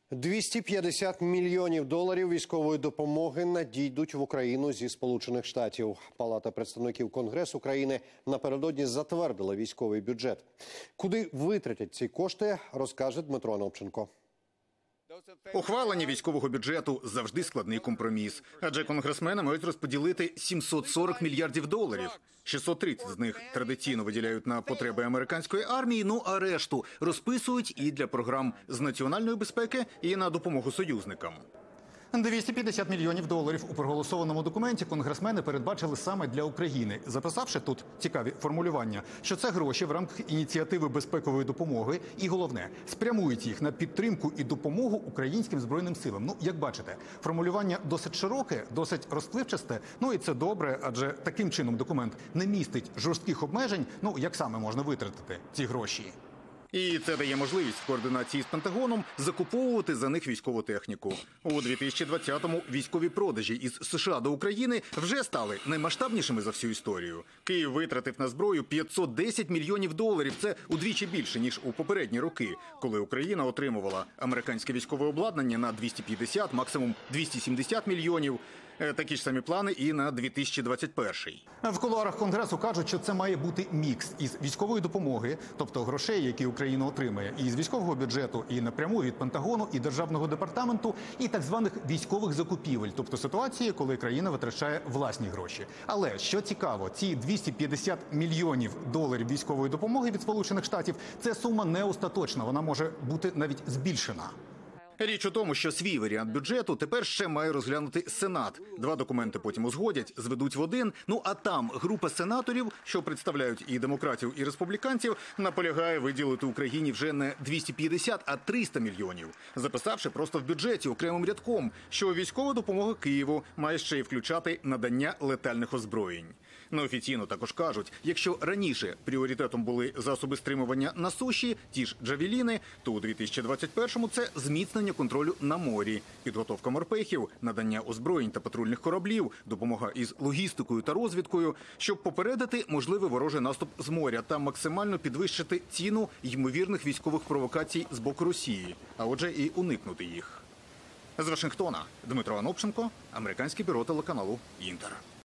250 мільйонів доларів військової допомоги надійдуть в Україну зі Сполучених Штатів. Палата представників Конгресу України напередодні затвердила військовий бюджет. Куди витратять ці кошти, розкаже Дмитро Анопченко. Ухвалення військового бюджету – завжди складний компроміс. Адже конгресмени мають розподілити 740 мільярдів доларів. 630 з них традиційно виділяють на потреби американської армії, ну а решту розписують і для програм з національної безпеки, і на допомогу союзникам. 250 мільйонів доларів у проголосованому документі конгресмени передбачили саме для України, записавши тут цікаві формулювання, що це гроші в рамках ініціативи безпекової допомоги і, головне, спрямують їх на підтримку і допомогу українським Збройним силам. Ну, як бачите, формулювання досить широке, досить розпливчасте, ну і це добре, адже таким чином документ не містить жорстких обмежень, ну, як саме можна витратити ці гроші. І це дає можливість в координації з Пентагоном закуповувати за них військову техніку. У 2020-му військові продажі із США до України вже стали наймасштабнішими за всю історію. Київ витратив на зброю 510 мільйонів доларів. Це удвічі більше, ніж у попередні роки, коли Україна отримувала американське військове обладнання на 250, максимум 270 мільйонів. Такі ж самі плани і на 2021-й. В кулуарах Конгресу кажуть, що це має бути мікс із військової допомоги, тобто грошей, які Україна отримає, і з військового бюджету, і напряму від Пентагону, і Державного департаменту, і так званих військових закупівель, тобто ситуації, коли країна витрачає власні гроші. Але, що цікаво, ці 250 мільйонів доларів військової допомоги від Сполучених Штатів – це сума не остаточна, вона може бути навіть збільшена. Річ у тому, що свій варіант бюджету тепер ще має розглянути Сенат. Два документи потім узгодять, зведуть в один. Ну а там група сенаторів, що представляють і демократів, і республіканців, наполягає виділити Україні вже не 250, а 300 мільйонів. Записавши просто в бюджеті окремим рядком, що військова допомога Києву має ще й включати надання летальних озброєнь. Неофіційно також кажуть, якщо раніше пріоритетом були засоби стримування на суші, ті ж «Джавеліни», то у 2021-му це зміцнення контролю на морі, підготовка морпехів, надання озброєнь та патрульних кораблів, допомога із логістикою та розвідкою, щоб попередити можливий ворожий наступ з моря та максимально підвищити ціну ймовірних військових провокацій з боку Росії, а отже і уникнути їх. З Вашингтона Дмитро Анопченко, американське бюро телеканалу «Інтер».